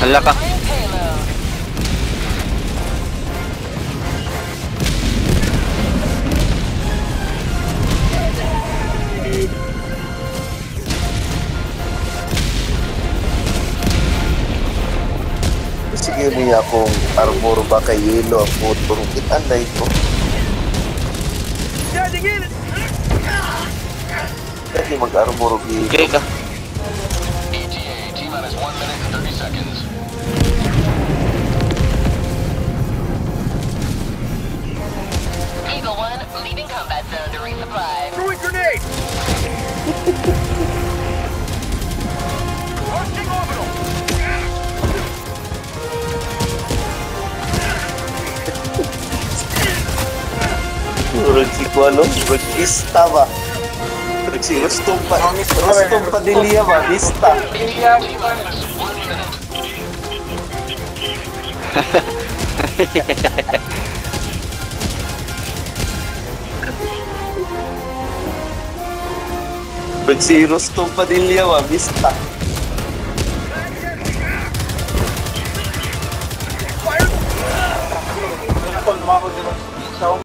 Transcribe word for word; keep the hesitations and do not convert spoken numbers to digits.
Hala ka. Sige niya kung armor ba kay yelo ang motor kita na ito. Kasi mag-armor yelo. Okay ka. E T A, T-minus one minute and thirty seconds. Eagle one, leaving combat zone to resupply. Throwing grenade! Launching orbital! Turag si Kualo, Rugista ba? Turag si Rostom pa, Rostom Padilla ba? Lista. Turag si Rostom Padilla ba? Lista. Fire!